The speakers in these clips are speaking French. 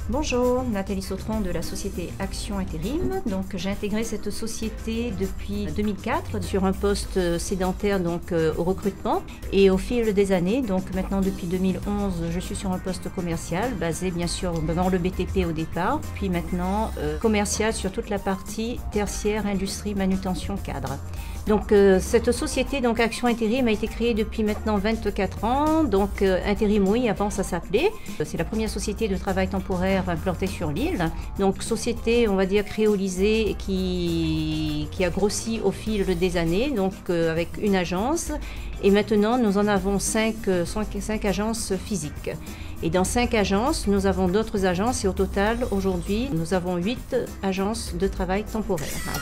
Bonjour, Nathalie Sautron de la société Action Intérim. Donc, j'ai intégré cette société depuis 2004 sur un poste sédentaire au recrutement, et au fil des années, donc maintenant depuis 2011, je suis sur un poste commercial basé bien sûr dans le BTP au départ, puis maintenant commercial sur toute la partie tertiaire, industrie, manutention, cadre. Donc cette société Action Intérim a été créée depuis maintenant 24 ans, Intérim oui, avant ça s'appelait. C'est la première société de travail temporaire implantée sur l'île. Donc société, on va dire, créolisée qui a grossi au fil des années, avec une agence. Et maintenant, nous en avons 5 agences physiques. Et dans 5 agences, nous avons d'autres agences, et au total, aujourd'hui, nous avons 8 agences de travail temporaire.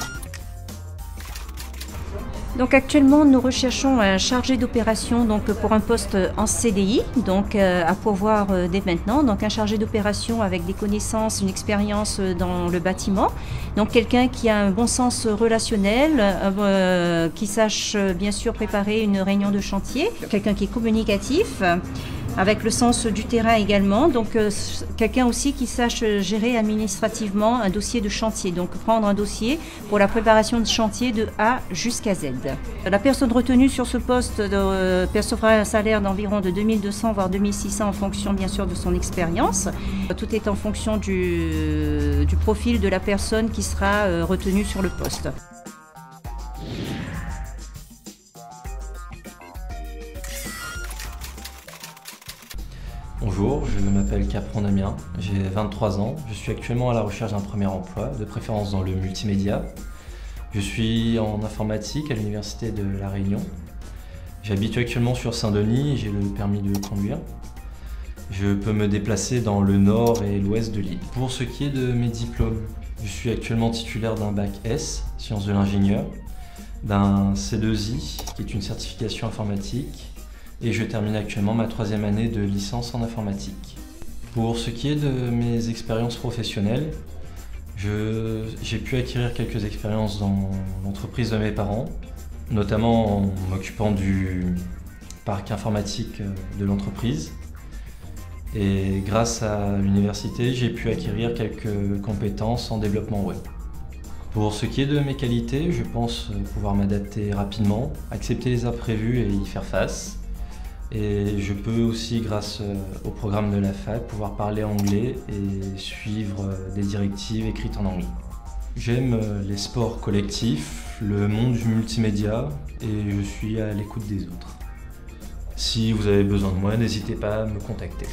Donc actuellement, nous recherchons un chargé d'opération pour un poste en CDI, à pourvoir dès maintenant. Donc un chargé d'opération avec des connaissances, une expérience dans le bâtiment. Donc quelqu'un qui a un bon sens relationnel, qui sache bien sûr préparer une réunion de chantier, quelqu'un qui est communicatif, avec le sens du terrain également, quelqu'un aussi qui sache gérer administrativement un dossier de chantier, prendre un dossier pour la préparation de chantier de A jusqu'à Z. La personne retenue sur ce poste percevra un salaire d'environ de 2200 voire 2600 en fonction bien sûr de son expérience. Tout est en fonction du profil de la personne qui sera retenue sur le poste. Bonjour, je m'appelle Capron Damien, j'ai 23 ans, je suis actuellement à la recherche d'un premier emploi, de préférence dans le multimédia. Je suis en informatique à l'université de La Réunion. J'habite actuellement sur Saint-Denis et j'ai le permis de conduire. Je peux me déplacer dans le nord et l'ouest de l'île. Pour ce qui est de mes diplômes, je suis actuellement titulaire d'un bac S, sciences de l'ingénieur, d'un C2I, qui est une certification informatique, et je termine actuellement ma 3e année de licence en informatique. Pour ce qui est de mes expériences professionnelles, j'ai pu acquérir quelques expériences dans l'entreprise de mes parents, notamment en m'occupant du parc informatique de l'entreprise. Et grâce à l'université, j'ai pu acquérir quelques compétences en développement web. Pour ce qui est de mes qualités, je pense pouvoir m'adapter rapidement, accepter les imprévus et y faire face. Et je peux aussi, grâce au programme de la fac, pouvoir parler anglais et suivre des directives écrites en anglais. J'aime les sports collectifs, le monde du multimédia et je suis à l'écoute des autres. Si vous avez besoin de moi, n'hésitez pas à me contacter.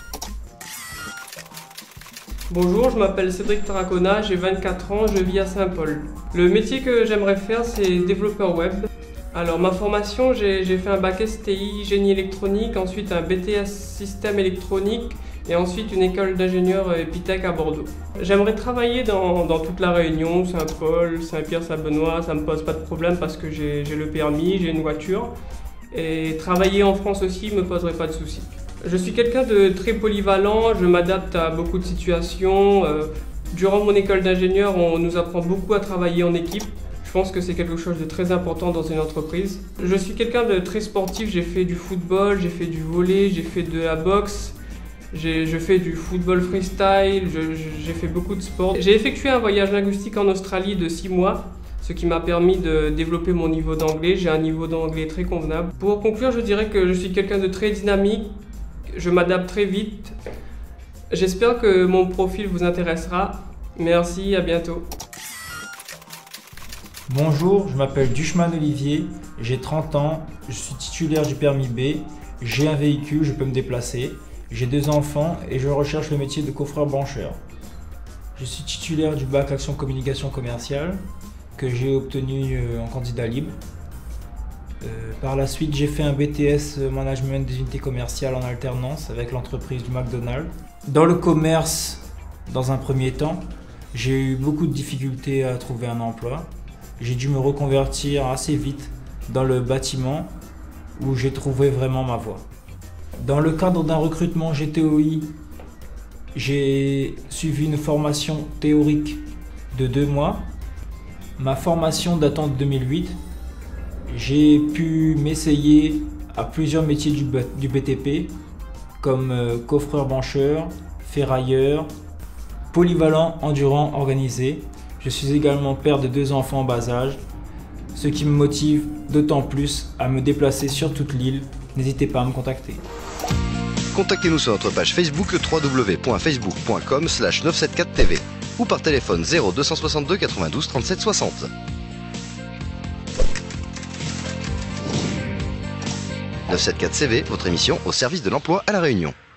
Bonjour, je m'appelle Cédric Tarracona, j'ai 24 ans, je vis à Saint-Paul. Le métier que j'aimerais faire, c'est développeur web. Alors ma formation, j'ai fait un bac STI, génie électronique, ensuite un BTS système électronique et ensuite une école d'ingénieur Epitech à Bordeaux. J'aimerais travailler dans toute la Réunion, Saint-Paul, Saint-Pierre, Saint-Benoît, ça me pose pas de problème parce que j'ai le permis, j'ai une voiture. Et travailler en France aussi me poserait pas de soucis. Je suis quelqu'un de très polyvalent, je m'adapte à beaucoup de situations. Durant mon école d'ingénieur, on nous apprend beaucoup à travailler en équipe. Je pense que c'est quelque chose de très important dans une entreprise. Je suis quelqu'un de très sportif, j'ai fait du football, j'ai fait du volley, j'ai fait de la boxe, je fais du football freestyle, j'ai fait beaucoup de sport. J'ai effectué un voyage linguistique en Australie de 6 mois, ce qui m'a permis de développer mon niveau d'anglais. J'ai un niveau d'anglais très convenable. Pour conclure, je dirais que je suis quelqu'un de très dynamique, je m'adapte très vite. J'espère que mon profil vous intéressera. Merci, à bientôt. Bonjour, je m'appelle Duchman Olivier, j'ai 30 ans, je suis titulaire du permis B, j'ai un véhicule, je peux me déplacer, j'ai 2 enfants et je recherche le métier de coffreur-brancheur. Je suis titulaire du bac Action Communication Commerciale que j'ai obtenu en candidat libre. Par la suite, j'ai fait un BTS Management des unités commerciales en alternance avec l'entreprise du McDonald's. Dans le commerce, dans un premier temps, j'ai eu beaucoup de difficultés à trouver un emploi. J'ai dû me reconvertir assez vite dans le bâtiment où j'ai trouvé vraiment ma voie. Dans le cadre d'un recrutement GTOI, j'ai suivi une formation théorique de 2 mois. Ma formation datant de 2008. J'ai pu m'essayer à plusieurs métiers du BTP comme coffreur-brancheur, ferrailleur, Polyvalent, endurant, organisé. Je suis également père de 2 enfants en bas âge, ce qui me motive d'autant plus à me déplacer sur toute l'île. N'hésitez pas à me contacter. Contactez-nous sur notre page Facebook www.facebook.com/974tv ou par téléphone 0262 92 37 60. 974 CV, votre émission au service de l'emploi à La Réunion.